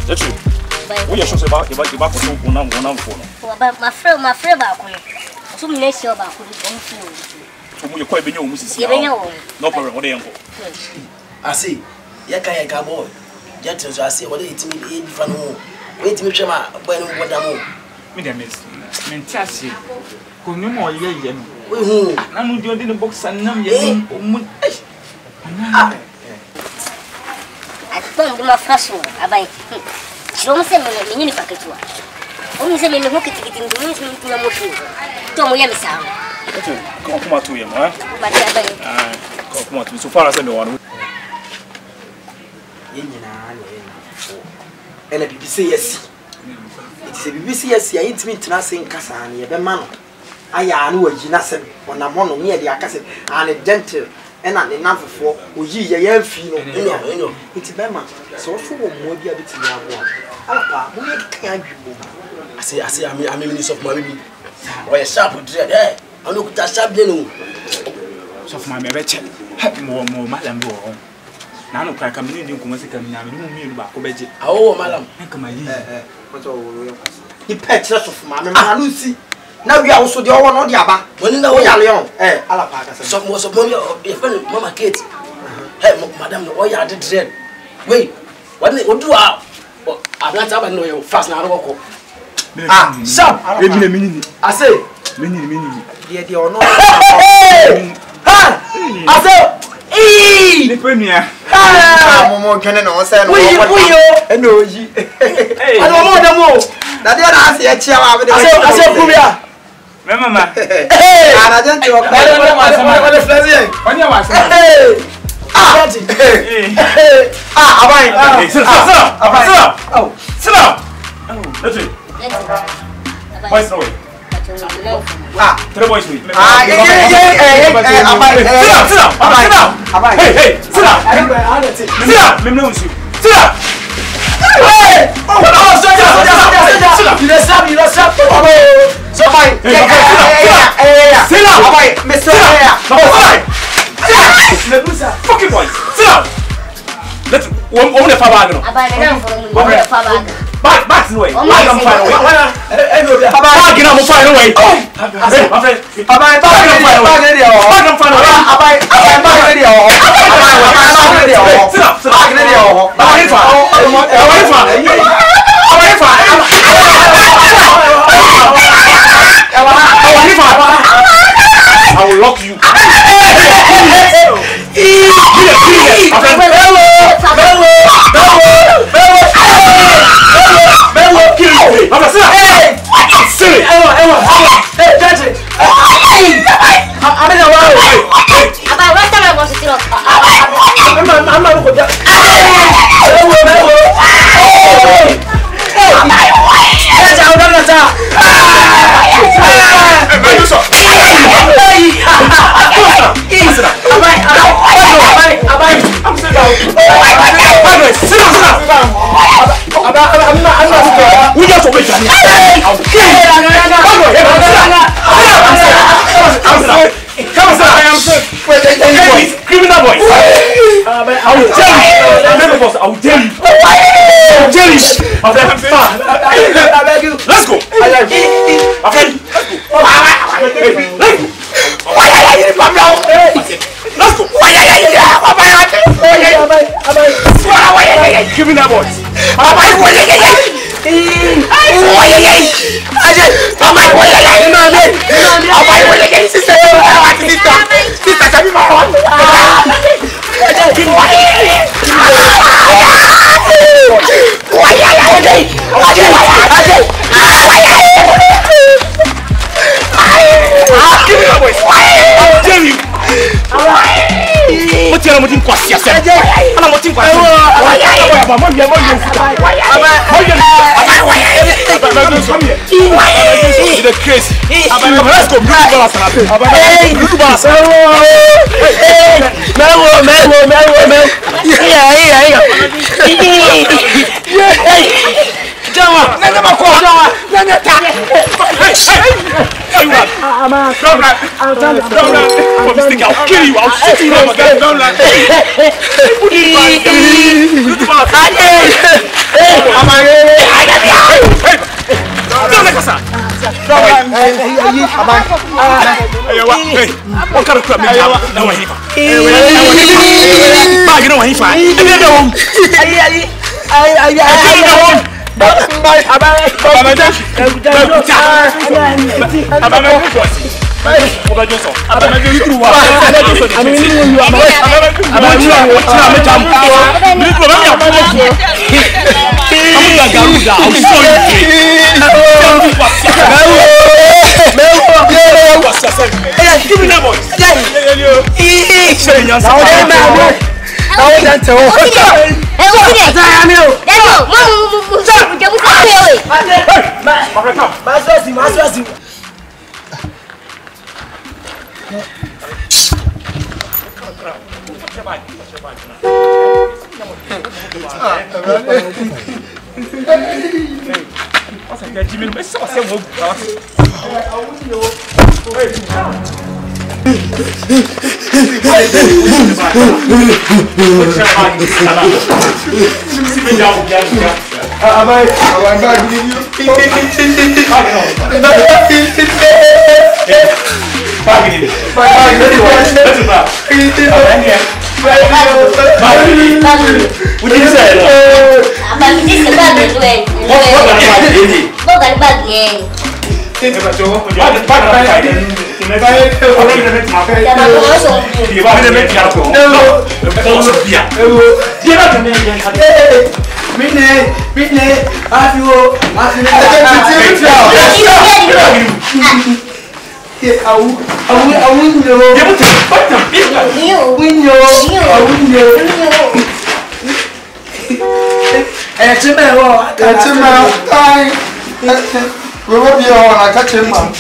That's true. We are sure about your back for one phone. My friend, so many sure about who you quite be your Mrs. No problem, what they are. I see. Yaka boy. Gentles, I see what it me from home. Wait to me, when what I'm Miss Mentassi. Who knew more yet? I'm doing the box and none yet. I don't my first one. I buy. Don't send me a mini packet. Only send me the bucket to get into the motion. Don't you sound? Come on to him, huh? Come on, so far as anyone. And if you say yes, it's a BBC, yes, I ain't mean to nothing, Cassan, a man. I know a genacin when I'm one near the Acasset and a gentle and an enough for Oyaa, a young female. It's a bema, so more be a bit in your I say, I'm a minister of my baby. Why a sharp dread, eh? I look at that sharp dinner. So for my marriage, more, madam. Now, no crack, I'm in you, come and I'm back. Oh, madam, come on. He pets us of Mamma Lucy. Now we are also the one on the Abba. When in the Oyaa, Alapaka, some was a money of your friend, Mamma Kate. Hey, Madame Oyaa did dread. Wait, what do I? I'm not having no fast now. Ah, some, I say, mini, the honor. I say, the premier. I'm more can know, say, and no, I don't want them all. That they are asking a chair. I said, Pumia. Remember, hey, I don't know what the flash on your wife. Sit down. That's it. Boys, no way. To the boys, we. Sit down. Hey, sit down. Sit down. Let me know you. Sit down. Hey! Oh, sit down. You don't stop. So fine. Sit down. Mr. Fucking boys. Sit down. Let's one the Fabago. Back away. I'm fine away. I'm fine away. I will lock you. Let's go. Give me that voice. I'll kill you. I'll shoot you. We will be on a catching man.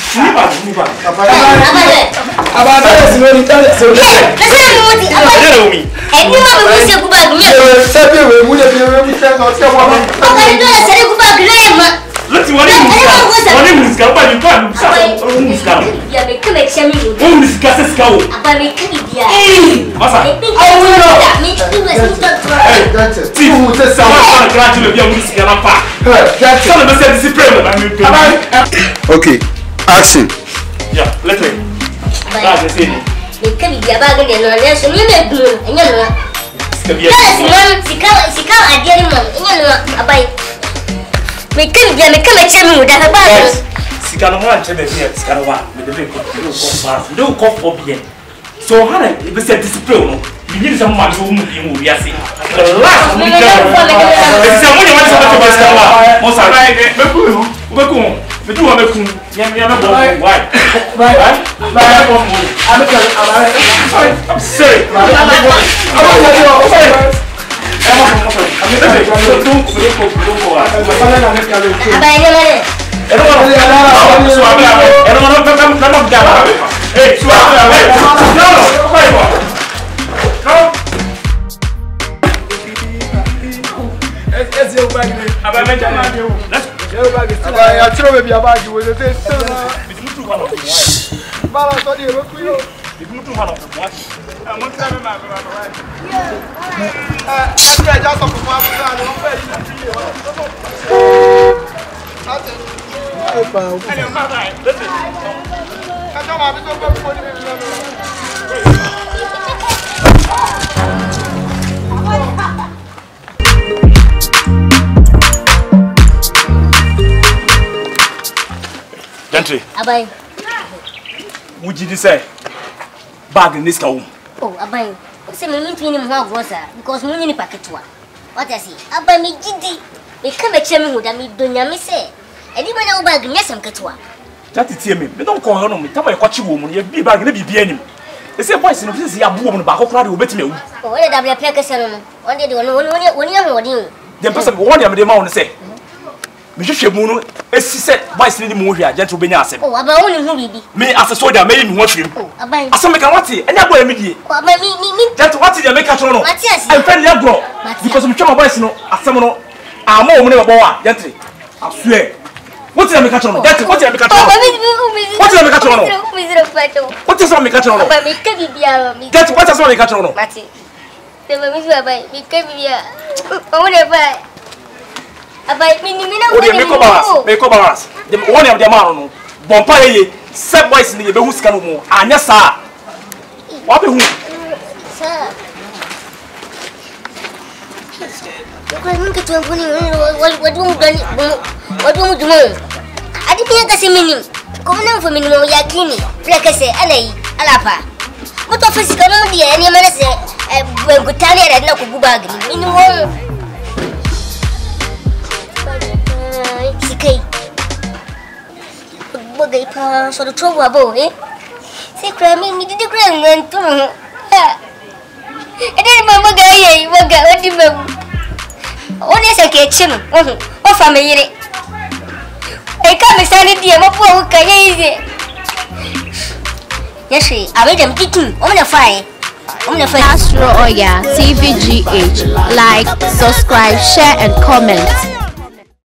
Okay, action. Yeah, let me. That's the same. You can't be a bag in the nest, and you're not blue, and you're not. Yes, she can't idea him, and you're not a bite. We couldn't be a collection with a bag. Sikanawa cheme here, Sikanawa, with the big no cough for being. So, Hannah, if we said discipline, you need someone who will be a thing. The last one, it's someone you want to buy Sikanawa. Most I like, we do want to come. Why? I'm sorry. I throw baby about you with a taste. Balance on you, look you. Gentry. Abai. Would you say bag in this cow? Oh, Abai. Say me mean him how was because we need packet one. What I see? Abai me gidi. We come at me with me dunya me say. And even now bag yes am ketwa. That is me. We don't call on me. Tell me what you woman. You be bag in the BBN. They say boys in office ya woman back crowd will bet me. Oh, where the plaka salon. One day when you the person one of them on say. Monsieur Muno, as she said, by sending more here, gentle Benyas. Oh, about only who be me as a soldier, made me watch him. Oh, about some make a watty, and I will immediately. That's what you make a trono. I'm friendly abroad because I'm trying to buy no, a summoner. I'm more money about gently. I swear. What's the make a trono? That's what you make a trono. What's the make a trono? What is on make a trono? That's what is on make a trono. Matty. The Mammy, we can be a whatever. Abai minimina. Odi make up balance. The one of the man no. Bompa ye set boys ni be hu sika no mo. Anya sa. Wa be hu. Sir. Ko nunca tu ampuni wadu dumo. Adi biya kasi minim. Ko na fo minim ya kini. Plaka se alai alapa. Mo to fa sika no dia ni mana se gutani ada na ku guba gini. Minim wo. Sikai. Bagai pa so do trouble abo se kra mi di kra ngantu ede mama gaye waga odi mam oni se ke chim o fa me yire e ka me sani die mo po ka ye yeshi abe dem titu o me fine Astro Oyaa TVGH, like, subscribe, share and comment.